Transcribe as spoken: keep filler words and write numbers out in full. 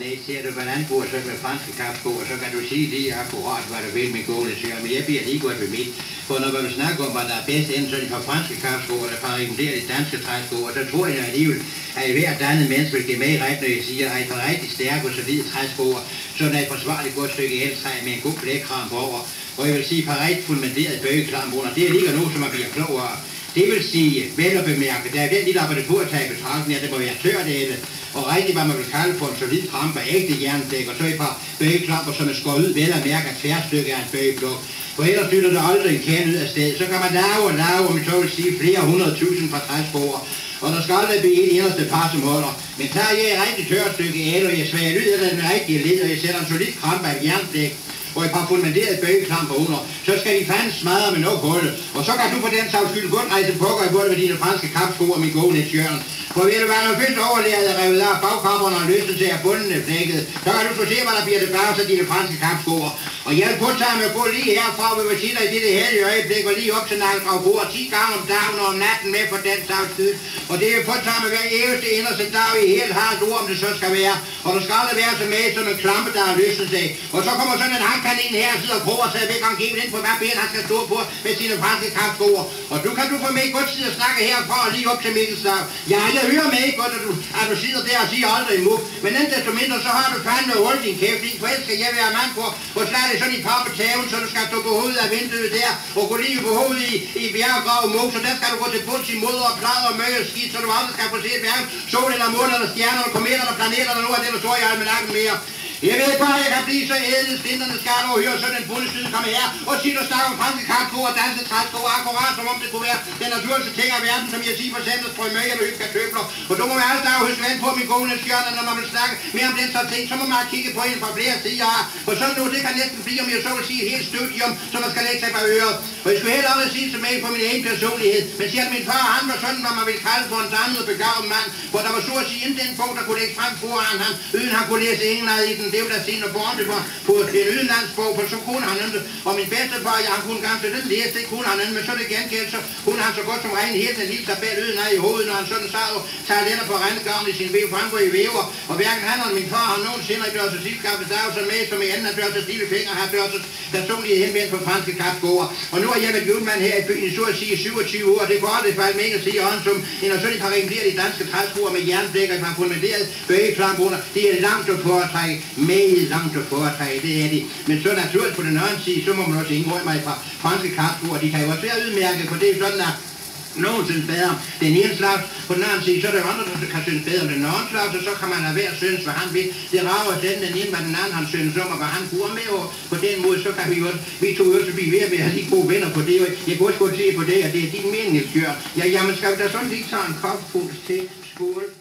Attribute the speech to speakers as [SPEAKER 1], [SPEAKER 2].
[SPEAKER 1] Nej, ser du, hvordan går så med franske kampsko, og så kan du sige lige akkurat, hvad du vil med gående til, men jeg bliver lige godt ved mit. For når man snakker om, hvad der er bedst inden, så er det fra franske kampsko, eller fra de danske træsko, og så tror jeg alligevel, at i hvert andet menneske vil give med ret, når jeg siger, at jeg er rigtig stærke og solide træsko, så er det et forsvarligt godt stykke eltræ med en god blækkram på over. Og jeg vil sige, parat fundamenteret bøgeklam under. Det er lige noget, som man bliver klogere. Det vil sige, vel at bemærke, der er den lille apparaturtag i betragtning, at det må være tørt eller, og rigtig hvad man vil kalde for en solid krampe af ægte jerndæk, og så et par bøgeklamper, som er skåret ud, vel at mærke at tværstykke af en bøgeblok. For ellers flytter der aldrig en kæde ud af sted, så kan man lave og lave, om så vil sige, flere hundrede tusind fra træsporer. Og der skal aldrig blive et eneste par, som holder. Men tager jeg et rigtig tørt stykke el, og jeg svager ud af den rigtige led, og jeg sætter en solid krampe af jerndæk, og et par fundamenteret bøgeklamper under, så skal de fandme smadre med noget hullet. Og så kan du på den sags skyld godt rejse på og både med dine franske kapsko og min gående hjørn. For ved du hvad, når først overlæret er revet af bagkammerne og løsnet til at bunden er flækket, så kan du få se, hvad der bliver tilbage til dine franske kapskoer. Og jeg vil påtage mig at gå lige herfra, hvor vi siger dig i dette heldige øjeblik, og lige op til Nakkelgravbord ti gange om dagen og om natten med for den sags skyld. Og det vil påtage mig hver eneste inderste dag i helt hardt ord, om det så skal være. Og der skal aldrig være så med som en klampe, der er løsnet til. Og så kommer sådan en hangkanin her og sidder og kroger sig væk og giver ind på hver ben, han skal stå på med sine franske kapskoer. Og du kan du få mig godt sidde og snakke herfra og lige op til Mikkelstad. Ja, jeg hører med ikke godt, at du, at du sidder der og siger aldrig imod. Men endda desto mindre, så har du fandme holdt din kæft. Din forældre skal jeg være mand på, og slag det sådan i par på taven, så du skal stå på hovedet af vinduet der, og gå lige på hovedet i, i bjergegrav og mose, så der skal du gå til bunds i moder og plade og møg og skidt, så du aldrig skal få set hverken sol eller måne eller stjerner eller kometer eller planeter eller noget af det, der står i almanakken mere. Jeg ved bare, at jeg kan blive så ædel, slinterne skal og høre sådan en bundesyd komme her, og sige, du snakker om franske kapsko og danske træsko, akkurat som om det kunne være den naturligste ting af verden, som jeg siger for eksempel strømøg eller hybkartøfler. Og du må være alle dage huske vand på min gående skjørne, når man vil snakke mere om den slags ting, så må man kigge på en fra flere sider. For sådan noget, det kan næsten blive, om jeg så vil sige, et helt studium, som man skal lægge sig på øret. Og jeg skulle heller aldrig sige til mig på min egen personlighed, men siger, at min far, han var sådan, hvad man ville kalde for en samlet begavet mand, hvor der var så at sige, inden den bog, der kunne lægge frem foran ham, uden han kunne læse ingen af i den. Det var der sine born, det var på en udenlandsbog, for så kunne han ikke. Og min bedstefar, ja, han kunne ganske lidt læse, det kunne han ikke, men så det gengæld, så kunne han så godt som regn helt en lille tabel uden af i hovedet, når han sådan sad og tager lænder på rendegarn i sin væv, for han går i væver. Og hverken han og min far har nogensinde gjort sig sidst skaffet dag, så med, som i anden har gjort sig stille fingre, har gjort sig personlige henvendt på franske kapskoer. Og nu er jeg været julemand her i byen i så at sige syvogtyve år, og det går aldrig falde mig at sige ånd, som en og sådan et par reguleret de danske træskoer med jernblækker, et par fundamenteret bøgeklamper. Det er langt at foretrække, med langt at foretrække, det er det. Men så naturligt på den anden side, så må man også indgå mig fra franske kapskoer, de kan jo også være udmærket, for det er sådan, at nogen synes bedre den ene slags, på den anden side, så er der andre, der kan synes bedre om den anden slags, og så kan man have hver synes, hvad han vil. Det rager den, den ene, hvad den anden han synes om, og hvad han bruger med, og på den måde, så kan vi jo også, vi to også blive ved at have de gode venner på det, og jeg kunne også godt se på det, at det er din mening, Skjør. Ja, jamen, skal vi da sådan lige tage en kop til skål?